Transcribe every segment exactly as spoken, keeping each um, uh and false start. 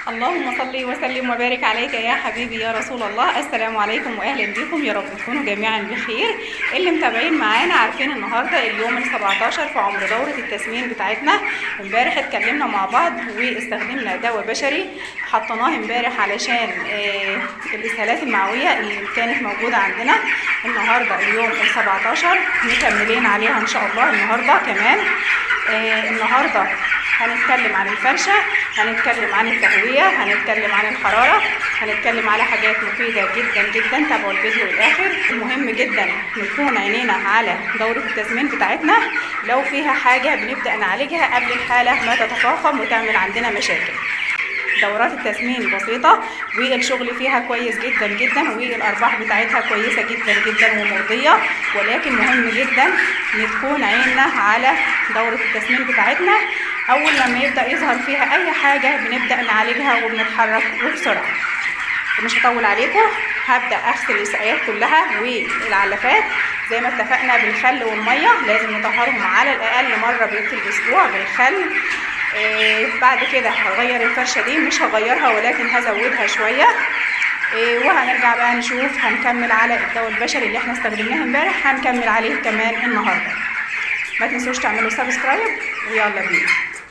اللهم صل وسلم وبارك عليك يا حبيبي يا رسول الله. السلام عليكم واهلا بكم، يا رب تكونوا جميعا بخير. اللي متابعين معانا عارفين النهارده اليوم السبعتاشر في عمر دوره التسمين بتاعتنا. امبارح اتكلمنا مع بعض واستخدمنا دواء بشري حطيناه امبارح علشان آه الاسهالات المعويه اللي كانت موجوده عندنا. النهارده اليوم السبعتاشر مكملين عليها ان شاء الله. النهارده كمان آه النهارده هنتكلم عن الفرشة، هنتكلم عن التهوية، هنتكلم عن الحرارة، هنتكلم على حاجات مفيدة جدا جدا. تابعوا الفيديو للآخر. مهم جدا نكون عينينا على دورة التسمين بتاعتنا، لو فيها حاجة بنبدأ نعالجها قبل الحالة ما تتفاقم وتعمل عندنا مشاكل. دورات التسمين بسيطة والشغل فيها كويس جدا جدا والأرباح بتاعتها كويسة جدا جدا ومرضية، ولكن مهم جدا نكون عيننا على دورة التسمين بتاعتنا. أول لما يبدأ يظهر فيها أي حاجة بنبدأ نعالجها وبنتحرك وبسرعة. مش هطول عليكم، هبدأ أغسل السقايات كلها والعلافات زي ما اتفقنا بالخل والمية. لازم نطهرهم على الأقل مرة في الأسبوع بالخل. إيه بعد كده هغير الفرشة دي، مش هغيرها ولكن هزودها شوية. إيه وهنرجع بقى نشوف هنكمل على الدواء البشري اللي احنا استخدمناه امبارح، هنكمل عليه كمان النهارده. ما تنسوش تعملوا سبسكرايب ويلا بينا.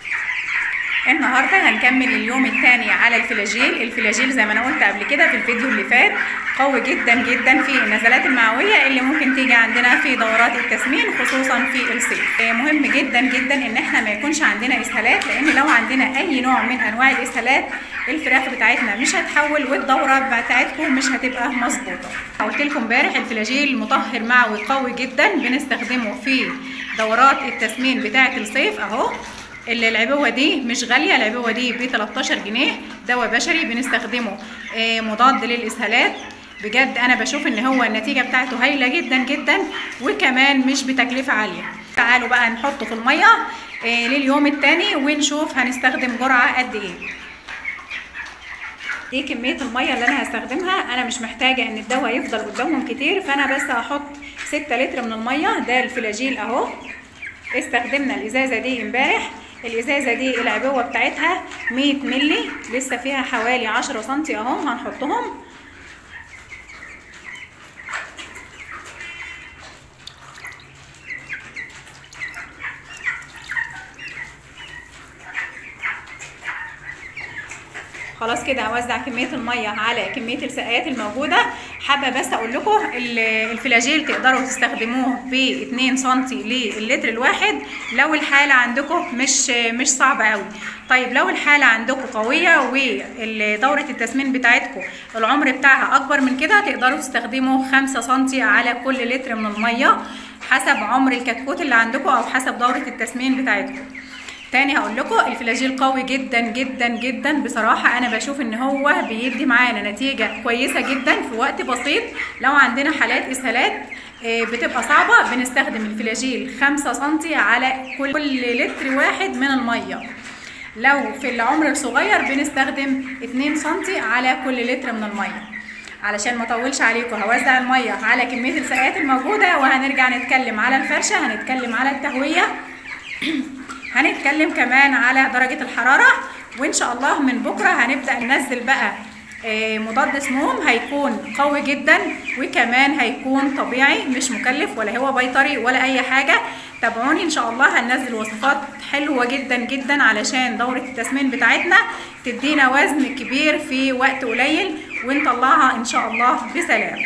النهارده هنكمل اليوم الثاني على الفلاجيل. الفلاجيل زي ما انا قلت قبل كده في الفيديو اللي فات قوي جدا جدا في النزلات المعويه اللي ممكن تيجي عندنا في دورات التسمين خصوصا في الصيف. مهم جدا جدا ان احنا ما يكونش عندنا اسهالات، لان لو عندنا اي نوع من انواع الاسهالات الفراخ بتاعتنا مش هتحول والدوره بتاعتكم مش هتبقى مظبوطه. قلت لكم امبارح الفلاجيل مطهر معوي قوي جدا بنستخدمه في دورات التسمين بتاعه الصيف. اهو العبوه دي مش غاليه، العبوه دي ب تلتاشر جنيه. دواء بشري بنستخدمه مضاد للاسهالات. بجد انا بشوف ان هو النتيجه بتاعته هايله جدا جدا وكمان مش بتكلفه عاليه. تعالوا بقى نحطه في الميه لليوم الثاني ونشوف هنستخدم جرعه قد ايه. دي كميه الميه اللي انا هستخدمها. انا مش محتاجه ان الدواء يفضل قدامهم كتير، فانا بس هحط ستة لتر من الميه. ده الفلاجيل اهو. استخدمنا الازازه دي امبارح. الازازه دي العبوه بتاعتها مية مللي، لسه فيها حوالي عشرة سنتي اهو. هنحطهم خلاص كده. هوزع كميه الميه على كميه السقايات الموجوده. حابه بس اقول لكم الفلاجيل تقدروا تستخدموه ب اتنين سنتي للتر الواحد لو الحاله عندكم مش مش صعبه قوي. طيب لو الحاله عندكم قويه ودوره التسمين بتاعتكم العمر بتاعها اكبر من كده تقدروا تستخدموا خمسة سنتي على كل لتر من الميه، حسب عمر الكتكوت اللي عندكم او حسب دوره التسمين بتاعتكم. تاني هقول لكم الفلاجيل قوي جدا جدا جدا. بصراحه انا بشوف ان هو بيدي معانا نتيجه كويسه جدا في وقت بسيط. لو عندنا حالات اسهالات بتبقى صعبه بنستخدم الفلاجيل خمسة سنتي على كل لتر واحد من الميه. لو في العمر الصغير بنستخدم اتنين سنتي على كل لتر من الميه. علشان ما اطولش عليكم هوزع الميه على كميه السقايات الموجوده وهنرجع نتكلم على الفرشه، هنتكلم على التهويه، هنتكلم كمان على درجة الحرارة. وإن شاء الله من بكرة هنبدأ ننزل بقى مضاد سموم هيكون قوي جدا وكمان هيكون طبيعي مش مكلف ولا هو بيطري ولا أي حاجة. تابعوني إن شاء الله. هننزل وصفات حلوة جدا جدا علشان دورة التسمين بتاعتنا تدينا وزن كبير في وقت قليل ونطلعها إن شاء الله بسلام.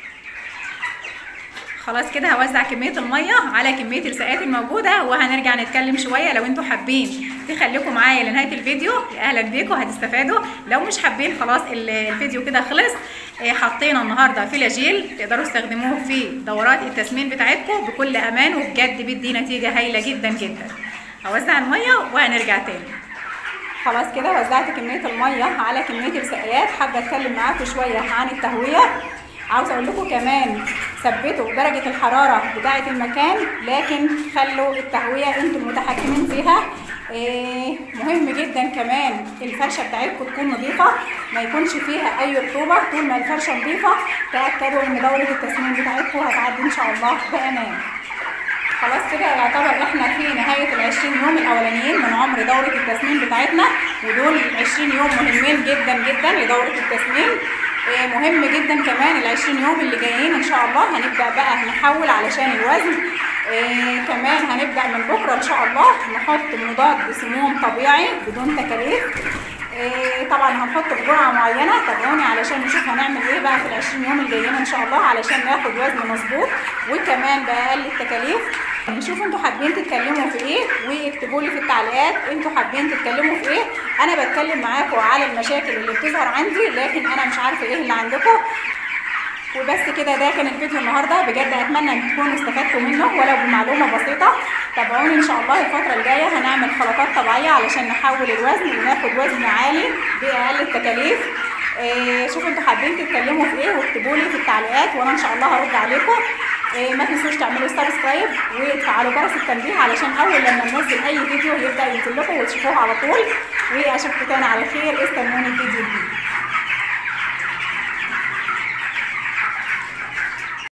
خلاص كده هوزع كميه الميه على كميه السقايات الموجوده وهنرجع نتكلم شويه. لو انتوا حابين تخليكم معايا لنهايه الفيديو اهلا بيكم، هتستفادوا. لو مش حابين خلاص الفيديو كده خلص. حطينا النهارده فلاجيل تقدروا تستخدموه في دورات التسمين بتاعتكم بكل امان وبجد بيدي نتيجه هايله جدا جدا. هوزع الميه وهنرجع تاني. خلاص كده وزعت كميه الميه على كميه السقايات. حابه اتكلم معاكم شويه عن التهويه. عاوزه اقول لكم كمان ثبتوا درجه الحراره بتاعه المكان، لكن خلوا التهويه انتم متحكمين فيها. إيه مهم جدا كمان الفرشه بتاعتكم تكون نظيفه، ما يكونش فيها اي رطوبه. طول ما الفرشه نظيفه تاكدوا ان دوره التسمين بتاعتكم هتعدي ان شاء الله بامان. خلاص كده يعتبر احنا في نهايه العشرين يوم الاولانيين من عمر دوره التسمين بتاعتنا، ودول عشرين يوم مهمين جدا جدا لدوره التسمين. اه مهم جدا كمان العشرين يوم اللي جايين ان شاء الله هنبدا بقى نحول علشان الوزن. اه كمان هنبدا من بكره ان شاء الله نحط مضاد سموم طبيعي بدون تكاليف. إيه طبعا هنحط بجرعه معينه، تابعوني علشان نشوف هنعمل ايه بقى في العشرين يوم الجايين ان شاء الله علشان ناخد وزن مظبوط وكمان باقل التكاليف. نشوف انتوا حابين تتكلموا في ايه واكتبوا لي في التعليقات انتوا حابين تتكلموا في ايه. انا بتكلم معاكم على المشاكل اللي بتظهر عندي، لكن انا مش عارفه ايه اللي عندكم. وبس كده، ده كان الفيديو النهارده، بجد اتمنى ان تكونوا استفدتوا منه ولو بمعلومه بسيطه. تابعوني ان شاء الله الفتره الجايه هنعمل خلطات طبيعيه علشان نحول الوزن وناخد وزن عالي باقل التكاليف. إيه شوفوا انتوا حابين تتكلموا في ايه واكتبوا لي في التعليقات وانا ان شاء الله هرد عليكم. إيه ما تنسوش تعملوا سبسكرايب وتفعلوا جرس التنبيه علشان اول لما ننزل اي فيديو يبدا ينزل لكم وتشوفوه على طول. واشوفكم تاني على خير، استنوني الفيديو الجديد.